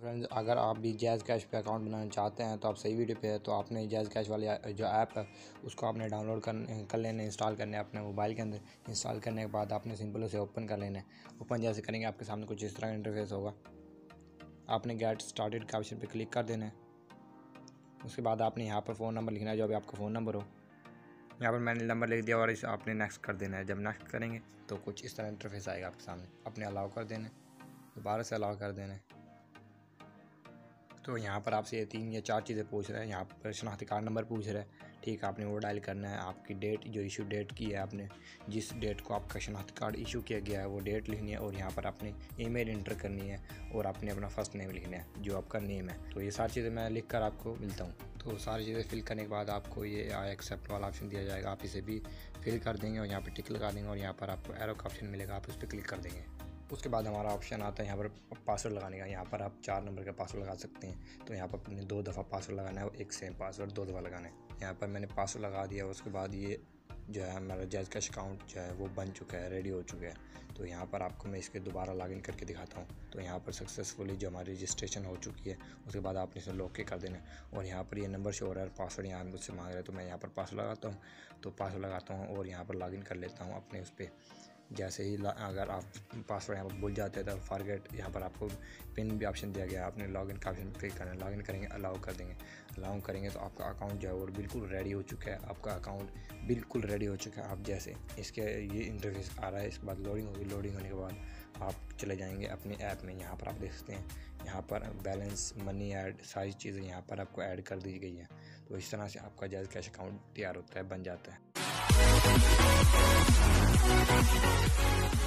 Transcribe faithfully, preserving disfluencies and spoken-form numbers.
Friends, अगर आप भी जैज़ कैश पे अकाउंट बनाना चाहते हैं तो आप सही वीडियो पे है। तो आपने जैज़ कैश वाली जो ऐप है उसको आपने डाउनलोड कर कर लेना, इंस्टॉल करना है अपने मोबाइल के अंदर। इंस्टॉल करने के बाद आपने सिंपल उसे ओपन कर लेना है। ओपन जैसे करेंगे आपके सामने कुछ इस तरह का इंटरफेस होगा। आपने गेट स्टार्टेड का ऑप्शन पे क्लिक कर देना है। उसके बाद आपने यहाँ पर फ़ोन नंबर लिखना है, जो भी आपका फ़ोन नंबर हो। यहाँ पर मैंने नंबर लिख दिया और इसे आपने नेक्स्ट कर देना है। जब नेक्स्ट करेंगे तो कुछ इस तरह इंटरफेस आएगा आपके सामने। अपने अलाउ कर देना है, दोबारा से अलाउ कर देना है। तो यहाँ पर आपसे ये तीन या चार चीज़ें पूछ रहा है। यहाँ पर शनाख्ती कार्ड नंबर पूछ रहा है, ठीक है, आपने वो डायल करना है। आपकी डेट जो इशू डेट की है, आपने जिस डेट को आपका शनाख्ती कार्ड इशू किया गया है वो डेट लिखनी है। और यहाँ पर आपने ईमेल इंटर करनी है और आपने अपना फर्स्ट नेम लिखना है जो आपका नेम है। तो ये सारी चीज़ें मैं लिख कर आपको मिलता हूँ। तो सारी चीज़ें फिल करने के बाद आपको ये आई एक्सेप्ट वाला ऑप्शन दिया जाएगा। आप इसे भी फिल कर देंगे और यहाँ पर टिक लगा देंगे और यहाँ पर आपको एरो का ऑप्शन मिलेगा, आप उस पर क्लिक कर देंगे। उसके बाद हमारा ऑप्शन आता है यहाँ पर पासवर्ड लगाने का। यहाँ पर आप चार नंबर का पासवर्ड लगा सकते हैं। तो यहाँ पर अपने दो दफ़ा पासवर्ड लगाना है और एक सेम पासवर्ड दो दफ़ा लगाना है। यहाँ पर मैंने पासवर्ड लगा दिया। उसके बाद ये जो है हमारा जैज़ कैश अकाउंट जो है वो बन चुका है, रेडी हो चुका है। तो यहाँ पर आपको मैं इसके दोबारा लॉगिन करके दिखाता हूँ। तो यहाँ पर सक्सेसफुली जो हमारी रजिस्ट्रेशन हो चुकी है। उसके बाद आपने इसे लॉक के कर देना है और यहाँ पर ये नंबर शो हो रहा है, पासवर्ड यहाँ मुझसे मांग रहा है। तो मैं यहाँ पर पासवर्ड लगाता हूँ। तो पासवर्ड लगाता हूँ और यहाँ पर लॉगिन कर लेता हूँ अपने उस पर। जैसे ही अगर आप पासवर्ड यहाँ पर भूल जाते हैं तो फॉरगेट, यहाँ पर आपको पिन भी ऑप्शन दिया गया है। आपने लॉगिन का ऑप्शन क्लिक करना है। लॉगिन करेंगे, अलाउ कर देंगे। अलाउ करेंगे तो आपका अकाउंट जो है वो बिल्कुल रेडी हो चुका है। आपका अकाउंट बिल्कुल रेडी हो चुका है। आप जैसे इसके ये इंटरफेस आ रहा है, इसके बाद लोडिंग होगी। लोडिंग होने के बाद आप चले जाएंगे अपने ऐप में। यहाँ पर आप देख सकते हैं, यहाँ पर बैलेंस, मनी ऐड, सारी चीज़ें यहाँ पर आपको ऐड कर दी गई है। तो इस तरह से आपका जैज़ कैश अकाउंट तैयार होता है, बन जाता है।